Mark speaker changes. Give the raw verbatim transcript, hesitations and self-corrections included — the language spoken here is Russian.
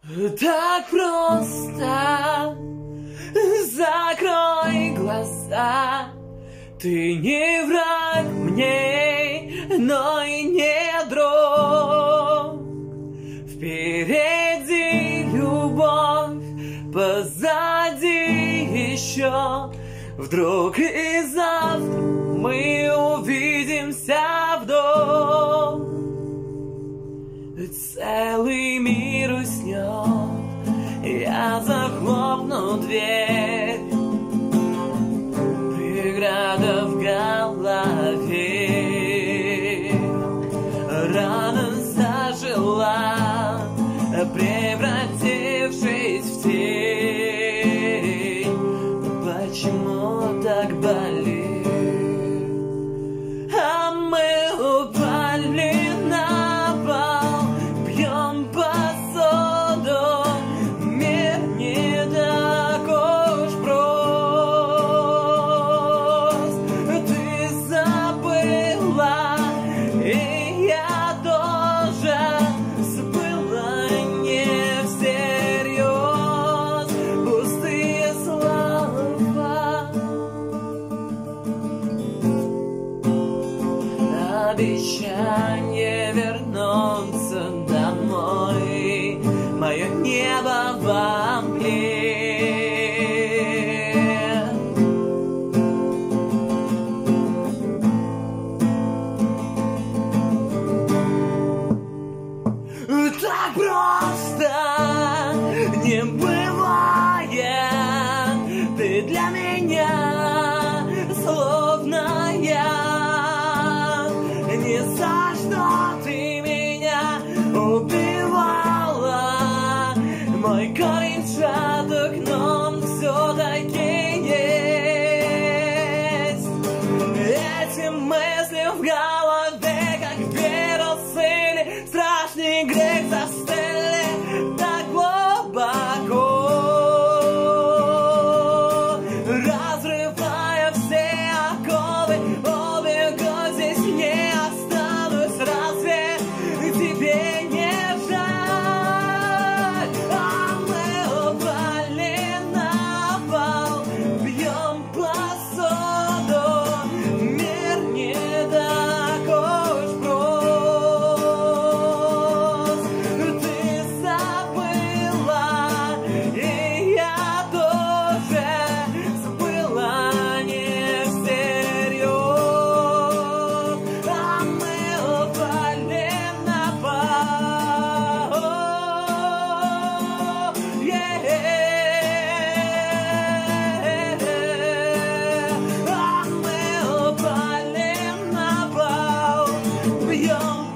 Speaker 1: Так просто закрой глаза. Ты не враг мне, но и не друг. Впереди любовь, позади еще. Вдруг и завтра мы увидимся вдруг. Целый мир уснет, я захлопну дверь. Преграда в голове, рана зажила, превратившись в тень. Почему так болит? А мы упали на пол, пьем посуду. Мир не так уж прост. Ты забыла, и я тоже забыла не всерьез. Пустые слова, обещание вернуться домой, мое небо во мгле. Так просто не бывает. Ты для меня словно я. Не за что ты меня убивала. Мой корень шаток, но он все-таки есть. Эти мысли в голове, как вирус или страшный грех, застыли так глубоко, разрывая все оковы. Убегу, здесь не останусь. Разве тебе не жаль? А мы упали на пол, бьем посуду. Мир не так уж прост. Ты забыла, и я тоже забыла не всерьез. А мы упали на пол. Yeah. А мы упали на пол, бьем